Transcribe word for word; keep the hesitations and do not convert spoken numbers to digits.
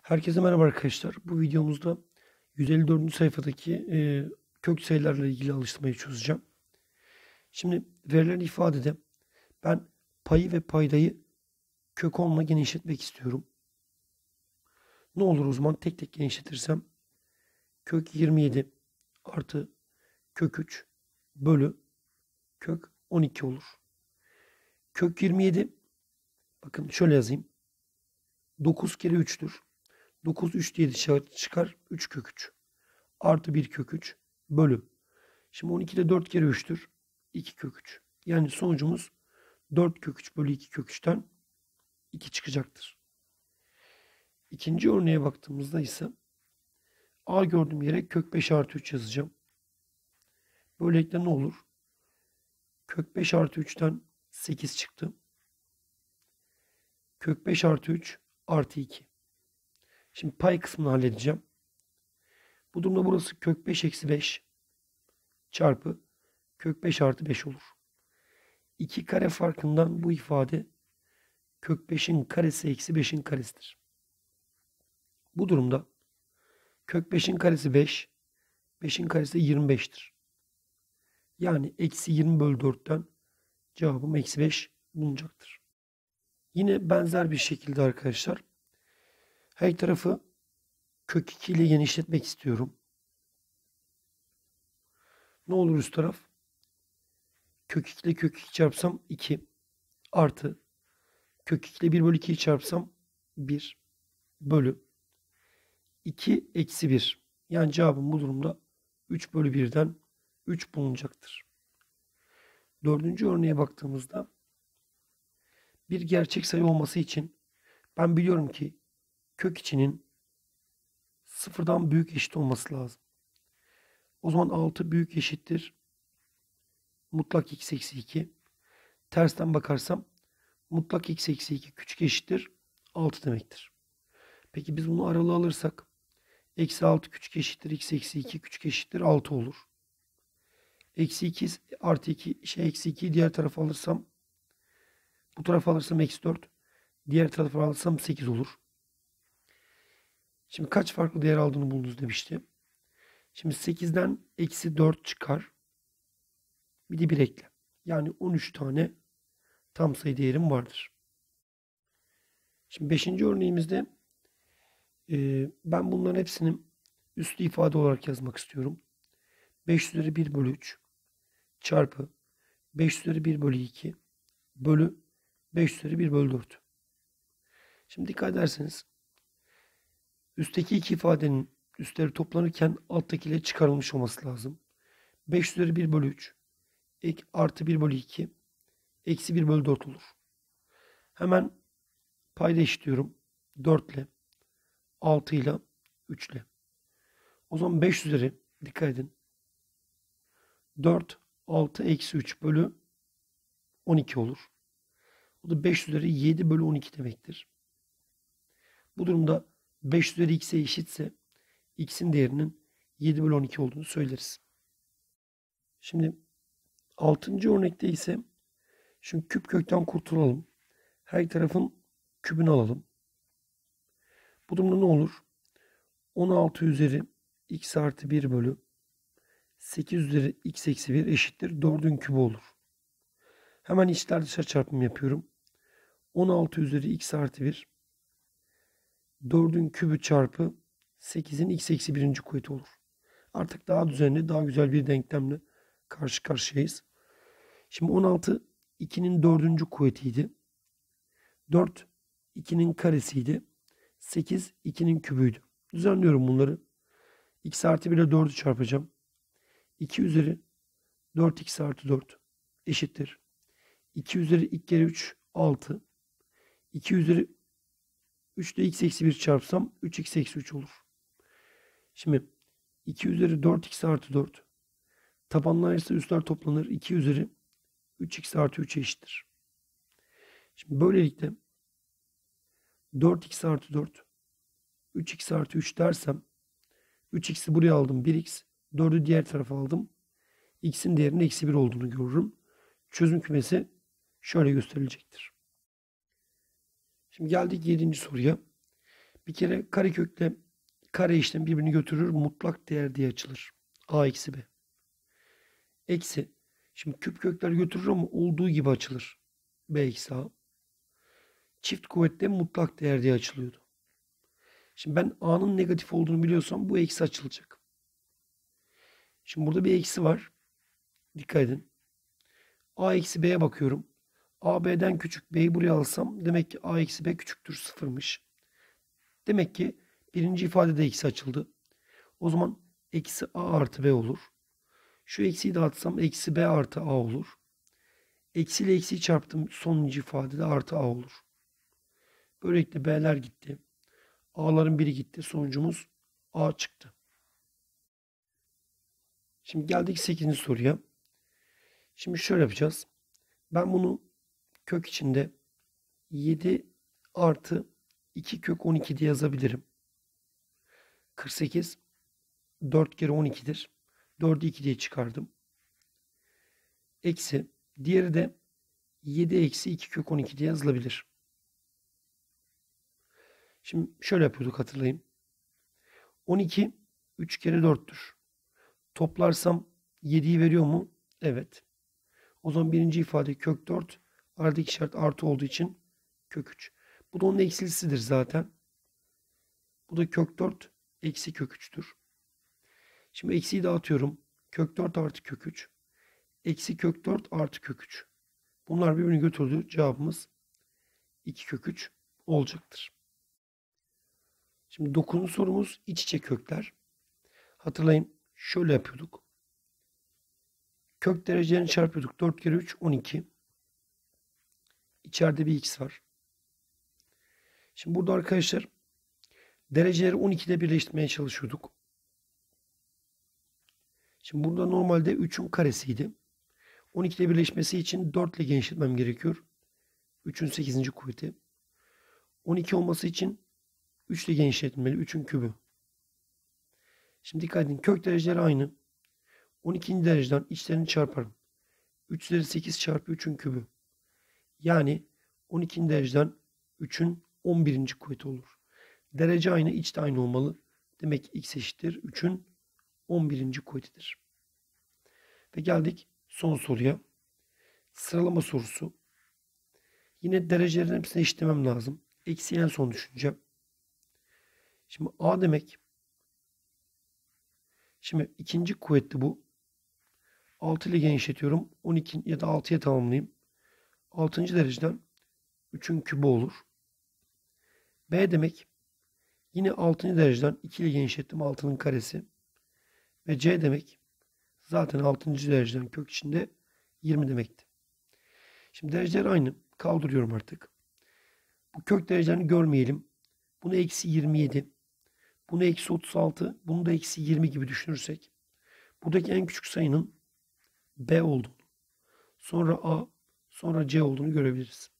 Herkese merhaba arkadaşlar. Bu videomuzda yüz elli dördüncü sayfadaki e, kök sayılarla ilgili alıştırmayı çözeceğim. Şimdi verilen ifadede ben payı ve paydayı kök onla genişletmek istiyorum. Ne olur o zaman tek tek genişletirsem kök yirmi yedi artı kök üç bölü kök on iki olur. Kök yirmi yedi, bakın şöyle yazayım. dokuz kere üç'tür. dokuz üç diye dışarı çıkar. üç kök üç artı bir kök üç bölü. Şimdi on iki de dört kere üç'tür. iki kök üç. Yani sonucumuz dört kök üç bölü iki kök üç'ten iki çıkacaktır. İkinci örneğe baktığımızda ise A gördüğüm yere kök beş artı üç yazacağım. Böylelikle ne olur? Kök beş artı üç'ten sekiz çıktı. Kök beş artı üç artı iki. Şimdi pay kısmını halledeceğim. Bu durumda burası kök beş eksi beş çarpı kök beş artı beş olur. iki kare farkından bu ifade kök beş'in karesi eksi beş'in karesidir. Bu durumda kök beş'in karesi beş, beş'in karesi de yirmi beş'tir. Yani eksi yirmi bölü dört'ten cevabım eksi beş bulunacaktır. Yine benzer bir şekilde arkadaşlar her tarafı kök iki ile genişletmek istiyorum. Ne olur üst taraf? Kök iki ile kök iki çarpsam iki artı kök iki ile bir bölü iki'yi çarpsam bir bölü iki eksi bir. Yani cevabım bu durumda üç bölü bir'den üç bulunacaktır. Dördüncü örneğe baktığımızda bir gerçek sayı olması için ben biliyorum ki kök içinin sıfırdan büyük eşit olması lazım. O zaman altı büyük eşittir mutlak x eksi iki. Tersten bakarsam mutlak x eksi iki küçük eşittir altı demektir. Peki biz bunu aralığa alırsak eksi altı küçük eşittir x eksi iki küçük eşittir altı olur. Eksi iki artı iki şey eksi iki'yi diğer tarafa alırsam bu tarafa alırsam eksi dört, diğer tarafa alırsam sekiz olur. Şimdi kaç farklı değer aldığını buldunuz demişti. Şimdi sekiz'den eksi dört çıkar. Bir de bir ekle. Yani on üç tane tam sayı değerim vardır. Şimdi beşinci örneğimizde e, ben bunların hepsini üslü ifade olarak yazmak istiyorum. beş üzeri bir bölü üç çarpı beş üzeri bir bölü iki bölü beş üzeri bir bölü dört. Şimdi dikkat ederseniz üstteki iki ifadenin üstleri toplanırken alttakiyle çıkarılmış olması lazım. beş üzeri bir bölü üç ek, artı bir bölü iki eksi bir bölü dört olur. Hemen payda eşitliyorum. dört ile altı ile üç ile. O zaman beş üzeri dikkat edin. dört, altı, eksi üç bölü on iki olur. Bu da beş üzeri yedi bölü on iki demektir. Bu durumda beş üzeri x'e eşitse x'in değerinin yedi bölü on iki olduğunu söyleriz. Şimdi altıncı örnekte ise şu küp kökten kurtulalım. Her tarafın kübünü alalım. Bu durumda ne olur? on altı üzeri x artı bir bölü sekiz üzeri x eksi bir eşittir dörd'ün kübü olur. Hemen içler dışarı çarpımı yapıyorum. on altı üzeri x artı bir dörd'ün kübü çarpı sekiz'in x eksi birinci kuvveti olur. Artık daha düzenli, daha güzel bir denklemle karşı karşıyayız. Şimdi on altı iki'nin dördüncü kuvvetiydi. dört iki'nin karesiydi. sekiz iki'nin kübüydü. Düzenliyorum bunları. X artı bir ile dörd'ü çarpacağım. iki üzeri dört x artı dört eşittir. iki üzeri iki kere üç altı. iki üzeri üç ile x eksi bir çarpsam üç x eksi üç olur. Şimdi iki üzeri dört x artı dört. Tabanlar ise üstler toplanır. iki üzeri üç x artı üç eşittir. Şimdi böylelikle dört x artı dört üç x artı üç dersem üç x'i buraya aldım. bir x. dörd'ü diğer tarafa aldım. X'in değerinin eksi bir olduğunu görürüm. Çözüm kümesi şöyle gösterilecektir. Şimdi geldik yedinci soruya. Bir kere karekökle kare işlem birbirini götürür. Mutlak değer diye açılır. A eksi B. Eksi. Şimdi küp kökler götürür ama olduğu gibi açılır. B eksi A. Çift kuvvetle mutlak değer diye açılıyordu. Şimdi ben A'nın negatif olduğunu biliyorsam bu eksi açılacak. Şimdi burada bir eksi var. Dikkat edin. A eksi B'ye bakıyorum. A B'den küçük. B'yi buraya alsam demek ki A eksi B küçüktür sıfırmış. Demek ki birinci ifadede eksi açıldı. O zaman eksi A artı B olur. Şu eksiyi dağıtsam eksi B artı A olur. Eksi ile eksiyi çarptım. Sonuncu ifadede artı A olur. Böylelikle B'ler gitti. A'ların biri gitti. Sonucumuz A çıktı. Şimdi geldik sekizinci soruya. Şimdi şöyle yapacağız. Ben bunu kök içinde yedi artı iki kök on iki diye yazabilirim. kırk sekiz dört kere on iki'dir. dördü iki diye çıkardım. Eksi. Diğeri de yedi eksi iki kök on iki diye yazılabilir. Şimdi şöyle yapıyorduk, hatırlayın. on iki üç kere dört'tür. Toplarsam yedi'yi veriyor mu? Evet. O zaman birinci ifade kök dört. Aradaki işaret artı olduğu için kök üç. Bu da onun eksilisidir zaten. Bu da kök dört eksi kök üç'tür. Şimdi eksiyi dağıtıyorum. Kök dört artı kök üç. Eksi kök dört artı kök üç. Bunlar birbirini götürdü. Cevabımız iki kök üç olacaktır. Şimdi dokuzuncu sorumuz iç içe kökler. Hatırlayın, şöyle yapıyorduk. Kök derecelerini çarpıyorduk. dört kere üç on iki. İçeride bir x var. Şimdi burada arkadaşlar dereceleri on iki'de birleştirmeye çalışıyorduk. Şimdi burada normalde üçün karesiydi. on iki'de birleşmesi için dört ile genişletmem gerekiyor. üçün sekizinci kuvveti. on iki olması için üç ile genişletmeli. üçün kübü. Şimdi dikkat edin. Kök dereceleri aynı. on ikinci dereceden içlerini çarparım. üç üzeri sekiz çarpı üçün kübü. Yani on ikinci dereceden üçün on birinci kuvveti olur. Derece aynı, iç de aynı olmalı. Demek ki x eşittir üçün on birinci kuvvetidir. Ve geldik son soruya. Sıralama sorusu. Yine derecelerin hepsini eşitlemem lazım. Eksiği en son düşüneceğim. Şimdi A demek. Şimdi ikinci kuvvetli bu. altı ile genişletiyorum. on iki ya da altı'ya tamamlayayım. altıncı dereceden üçün kübü olur. B demek. Yine altıncı dereceden iki ile genişlettim. altı'nın karesi. Ve C demek. Zaten altıncı dereceden kök içinde yirmi demekti. Şimdi dereceler aynı. Kaldırıyorum artık. Bu kök derecelerini görmeyelim. Bunu eksi yirmi yedi. Bunu eksi otuz altı. Bunu da eksi yirmi gibi düşünürsek. Buradaki en küçük sayının B olduğunu, sonra A, sonra C olduğunu görebiliriz.